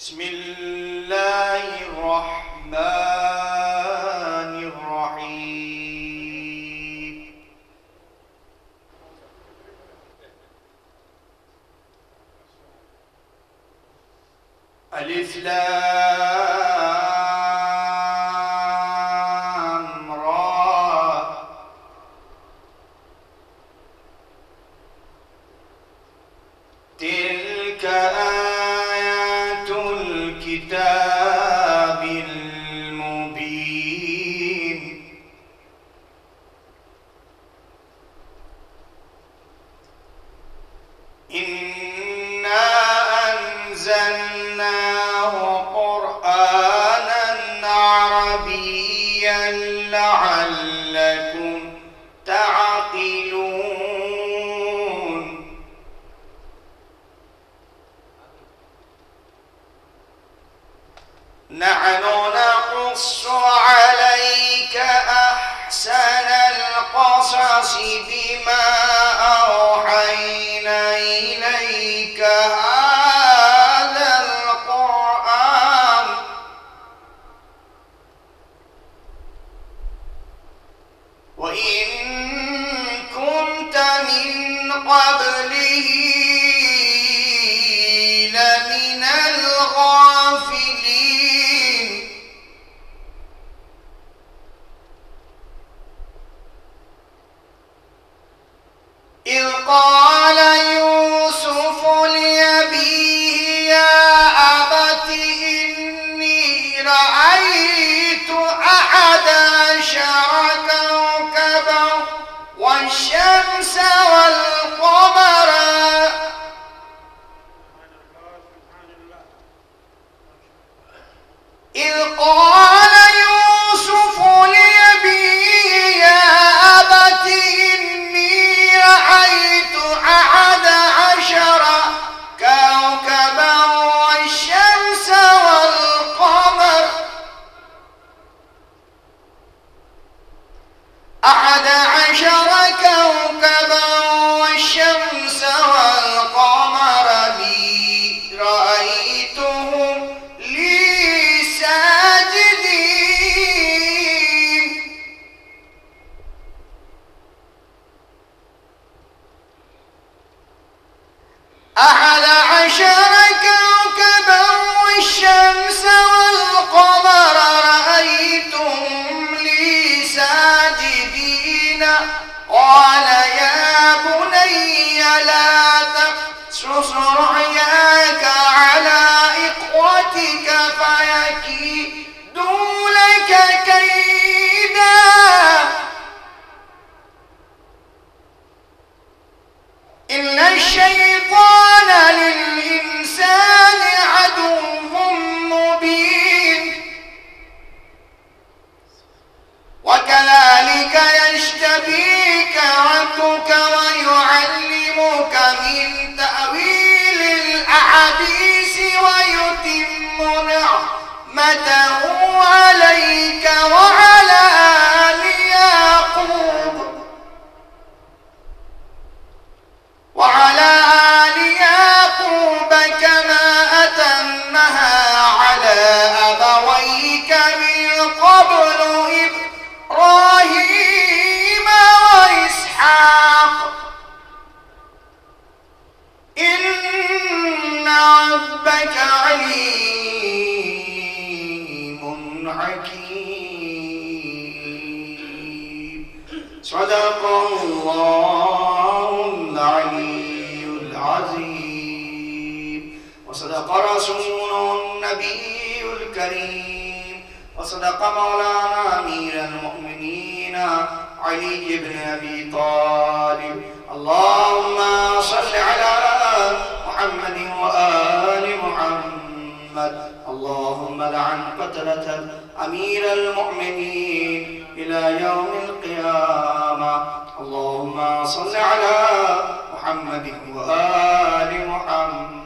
بسم الله الرحمن الرحيم. ألف لام را تلك آيات الكتاب المبين. إنا أنزلناه قرآنا عربيا لعلكم تعقلون. نحن نقص عليك أحسن القصص بما أوحينا إليك هذا القرآن وإن كنت من قبله لمن الغافلين. إذ قال يوسف لأبيه يا أبت إني رأيت أحد عشر كوكبا والشمس والقمر. إذ قال يوسف لأبيه يا أبت إني رأيت أحد عشر كوكبا والشمس والقمر. أحد عشر كوكبا والشمس والقمر لي رأيتهم لي ساجدين. أحد عشر كوكبا والشمس والقمر رأيتهم لي ساجدين. قال يا بني لا تقصص رؤياك على إخوتك فيكيدوا لك كيدا. إن الشيطان للإنسان عدو مبين. وكذلك يجتبيك ربك ويعلمك من تأويل الأحاديث ويتم نعمته عليك وعلى آل يعقوب كما أتمها على أبويك من قبل إبراهيم وإسحاق إن ربك عليم حكيم. صدق الله العلي العظيم وصدق رسوله النبي الكريم وصدق مولانا أمير المؤمنين علي بن أبي طالب. اللهم صل على محمد وآل محمد. اللهم لعن قتلة أمير المؤمنين إلى يوم القيامة. اللهم صل على محمد وآل محمد.